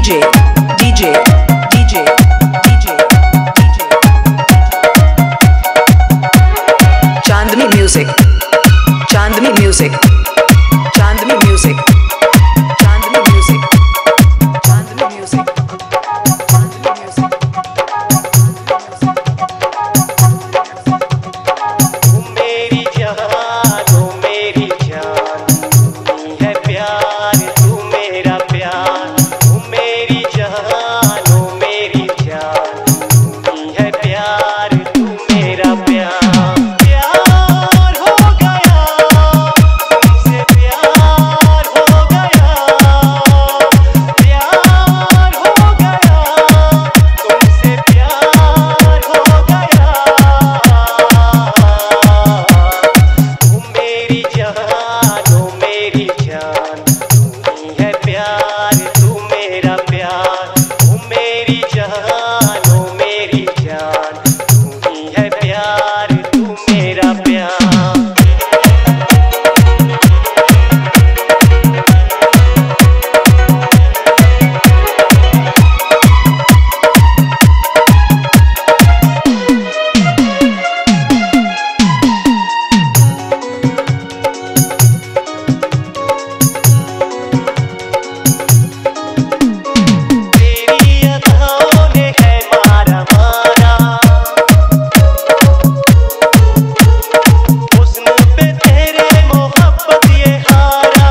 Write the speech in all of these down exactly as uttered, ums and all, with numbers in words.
DJ, DJ, DJ, DJ, DJ. Chandani music, Chandani music, Chandani music, Chandani music, Chandani music, Chandani music. तू मेरी जान, तू मेरी जान, तू ही है प्यार, तू मेरा प्यार। तू मेरी जान, तू मेरी जान, तू ही है प्यार, तू मेरा प्यार। प्यार हो गया तुमसे, प्यार हो गया, प्यार हो गया तुमसे, प्यार हो गया। तू मेरी जान, तू मेरी जान, तू ही है प्यार, तू मेरा प्यार। तू मेरी जान, तू मेरी जान, तू ही है प्यार, तू मेरा प्यार। तेरी अदाओं ने है मारा मारा, हुस्न पे तेरे मोहब्बत ये हारा।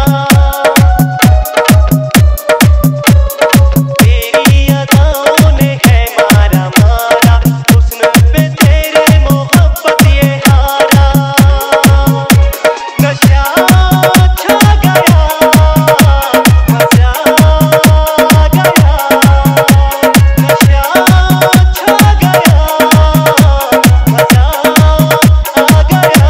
तेरी अदाओं ने है मारा मारा, हुस्न पे तेरे मोहब्बत ये हारा। नशा छा गया, मजा आ गया, नशा छा गया, मजा आ गया।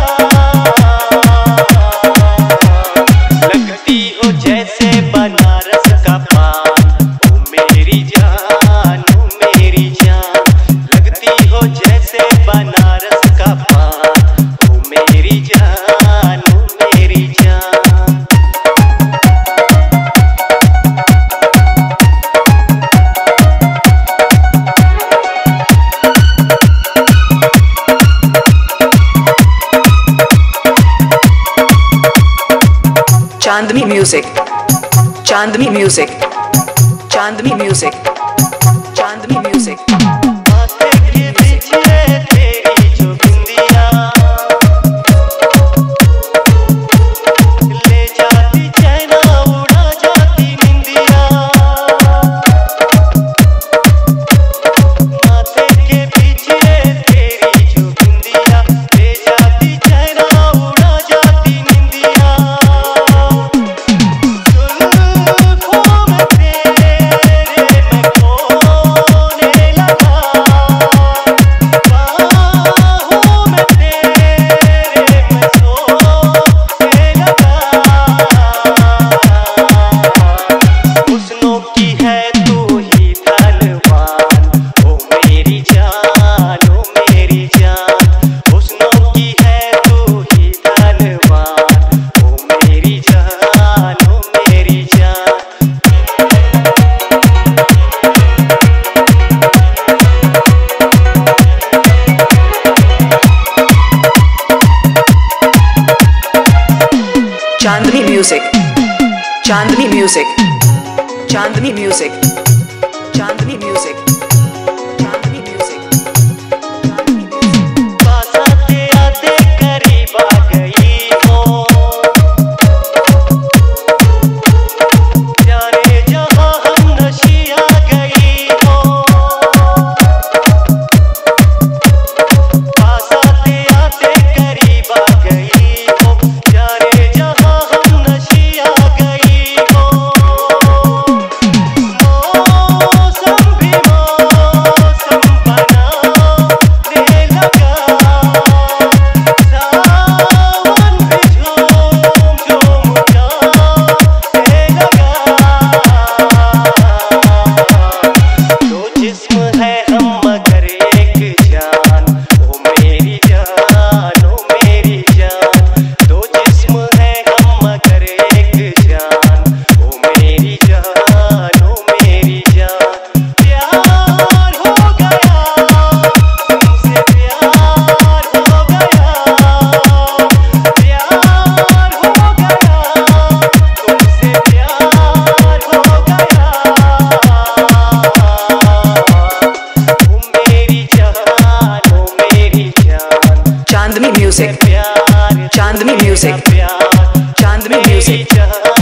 लगती हो जैसे बनारस का पान, ओ मेरी जान, ओ मेरी जान। लगती हो जैसे बनारस का पान, ओ मेरी जान, ओ मेरी जान। Chandani music, Chandani music, Chandani music, Chandani music. माथे के पीछे तेरी जो बिंदिया, ले जाती चैना, उड़ा जाती निंदिया। माथे के पीछे तेरी जो बिंदिया, ले जाती चैना, उड़ा जाती निंदिया। जुल्फों में तेरे मैं खोने लगा, बाहों में तेरे मैं सोने लगा। हुस्नों की है तू ही धनवान, ओ मेरी जान, ओ मेरी जान। हुस्नों की है तू ही धनवान, ओ मेरी जान, ओ मेरी जान। Chandani music, Chandani music, Chandani music, Chandani music, Chandani music, Chandani music. पास आते आते करीब आ गई हो, जाने जहाँ हम नशी आ गई हो। पास आते आते करीब आ गई हो, जाने जहाँ हम नशी आ गई हो। मौसम भी चांदनी मेरी म्यूजिक जान